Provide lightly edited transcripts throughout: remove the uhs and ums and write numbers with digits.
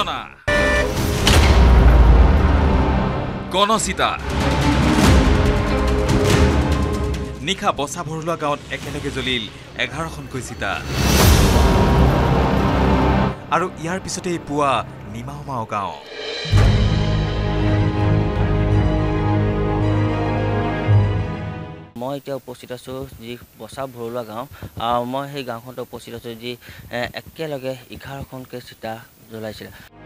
দুৰ্ঘটনা গণচিতা নিশা বসা ভৰুৱা গাঁৱত একেলগে জ্বলিল 11খনকৈ চিতা আৰু ইয়াৰ পিছতেই পুৱা নিমাওমাও গাঁও মই এতিয়া উপস্থিত আছো যি বসা ভৰুৱা গাঁও মই সেই গাঁওখনত উপস্থিত আছো যি একেলগে 11খনকৈ চিতা জ্বলাইছিল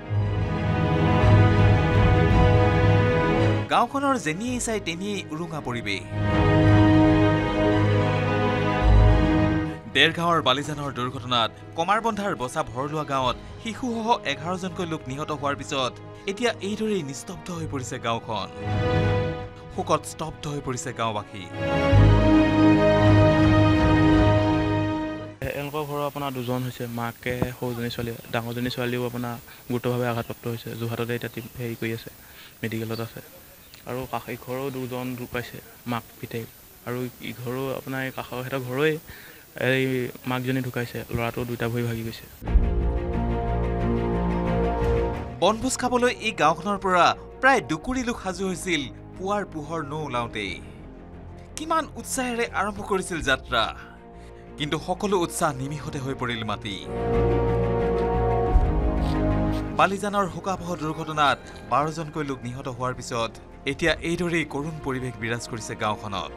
গাঁওখনৰ যেনিয়ে চাই তেনিয়ে উৰুঙা পৰিবে Dergaon বালিজানৰ দুৰ্ঘটনাত কমাৰবন্ধাৰ বসা ভৰুৱা গাঁৱত শিশুসহ 11জনকৈ লোক নিহত হোৱাৰ পিছত এতিয়া এইদৰেই নিস্তব্ধ হৈ পৰিছে গাঁওখন শোকত স্তব্ধ হৈ পৰিছে গাঁওবাসী এনকৰ ঘৰৰ আপোনাৰ দুজন হৈছে মাকে সৰুজনী ছোৱালী ডাঙৰজনী ছোৱালীও আপোনাৰ গুৰুতৰভাৱে আঘাতপ্ৰাপ্ত হৈছে জুহাটতে এতিয়া হেৰি কৰি আছে মেডিকেলত আছে আৰু কাষৰ ঘৰৰ দুজন ঢুকাইছে মাক পিতেক আৰু ইঘৰো আপোনাৰ কাষৰ হেতৰ ঘৰই এই মাকজনী ঢুকাইছে ল'ৰাটো দুটা ভৰি ভাগি গৈছে বনভোজ খাবলৈ এই গাঁওখনৰ পৰা প্ৰায় দুকুৰি লোক সাজু হৈছিল পুৱাৰ পোহৰ নোলাওঁতেই কিমান উৎসাহেৰে আৰম্ভ কৰিছিল যাত্ৰা কিন্তু সকলো উৎসাহ নিমিষতে হৈ পৰিল মাটি বালিজানৰ শোকাবহ দুৰ্ঘটনাত 12জনকৈ লোক নিহত হোৱাৰ পিছত এতিয়া এইদৰেই কৰুণ পৰিৱেশ বিৰাজ কৰিছে গাঁওখনত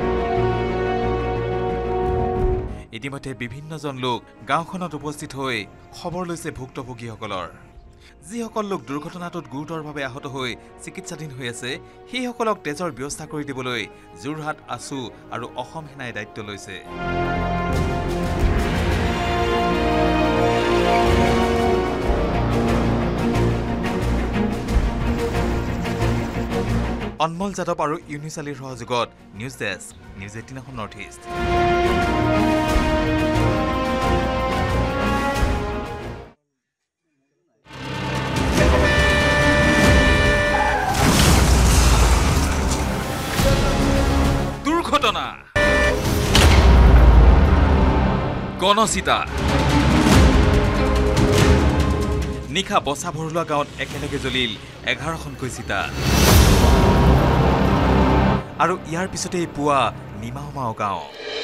ইতিমধ্যে বিভিন্নজন লোক গাঁওখনত উপস্থিত হৈ খবৰ লৈছে ভুক্তভোগীসকলৰ যিসকল লোক দুৰ্ঘটনাটোত গুৰুতৰভাৱে আহত হৈ চিকিৎসাধীন হৈ আছে সেইসকলক তেজৰ ব্যৱস্থা কৰি দিবলৈ জুৰহাট আসু আৰু অসম সেনাই দায়িত্ব লৈছে অনমল যাদৱ আৰু ইউনিছ আলীৰ সহযোগত news desk news 18 Assam north east দুৰ্ঘটনা গণচিতা নিশা বসা ভৰুৱা গাঁৱত একেলগে জ্বলিল 11খনকৈ চিতা আৰু ইয়াৰ পিছতেই পুৱা নিমাওমাও গাঁও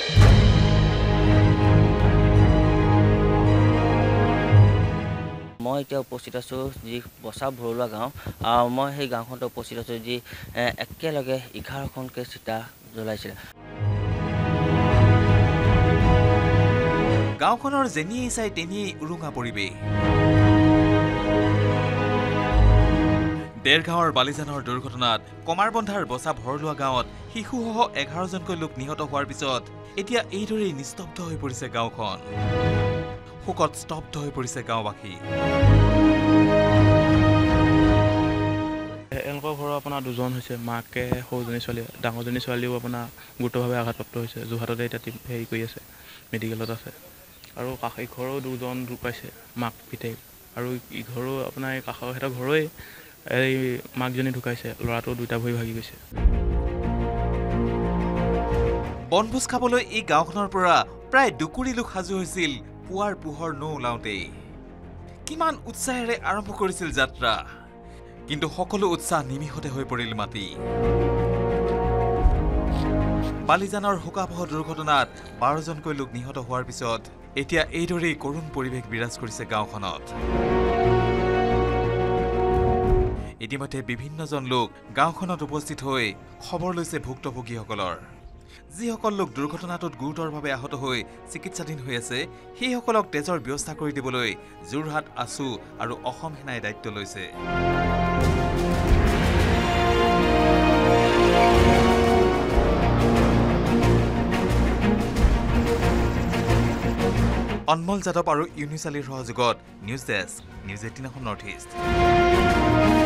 মই এতিয়া উপস্থিত আছো যি বসা ভৰুৱা গাঁও মই সেই গাঁওখনত উপস্থিত আছো যি একেলগে 11খনকৈ চিতা জ্বলাইছিল গাঁওখনৰ যেনিয়ে চাই তেনিয়ে উৰুঙা পৰিবে Dergaon বালিজানৰ দুৰ্ঘটনাত কমাৰবন্ধাৰ বসা ভৰুৱা গাঁৱত শিশুসহ 11জনকৈ লোক নিহত হোৱাৰ পিছত এতিয়া এইদৰেই নিস্তব্ধ হৈ পৰিছে গাঁওখন শোকত স্তব্ধ হৈ পৰিছে গাঁওবাসী এনকৰ ঘৰৰ আপোনাৰ দুজন হৈছে মাকে সৰুজনী ছোৱালী ডাঙৰজনী ছোৱালীও আপোনাৰ গুৰুতৰভাৱে আঘাতপ্ৰাপ্ত হৈছে জুহাটতে এতিয়া হেৰি কৰি আছে মেডিকেলত আছে আৰু কাষৰ ঘৰৰ দুজন ঢুকাইছে মাক পিতেক আৰু ইঘৰো আপোনাৰ কাষৰ হেতৰ ঘৰই এই মাকজনী ঢুকাইছে ল'ৰাটো দুটা ভৰি ভাগি গৈছে বনভোজ খাবলৈ এই গাঁওখনৰ পৰা প্ৰায় দুকুৰি লোক সাজু হৈছিল পুৱাৰ পোহৰ নোলাওঁতেই কিমান উৎসাহেৰে আৰম্ভ কৰিছিল যাত্ৰা কিন্তু সকলো উৎসাহ নিমিষতে হৈ পৰিল মাটি বালিজানৰ শোকাবহ দুৰ্ঘটনাত 12জনকৈ লোক নিহত হোৱাৰ পিছত এতিয়া এইদৰেই কৰুণ পৰিৱেশ বিৰাজ কৰিছে গাঁওখনত ইতিমধ্যে বিভিন্নজন লোক গাঁওখনত উপস্থিত হৈ খবৰ লৈছে ভুক্তভোগীসকলৰ যিসকল লোক দুৰ্ঘটনাটোত গুৰুতৰভাৱে আহত হৈ চিকিৎসাধীন হৈ আছে সেইসকলক তেজৰ ব্যৱস্থা কৰি দিবলৈ জুৰহাট আসু আৰু অসম সেনাই দায়িত্ব লৈছে অনমল যাদৱ আৰু ইউনিছ আলীৰ সহযোগত news desk news 18 Assam north east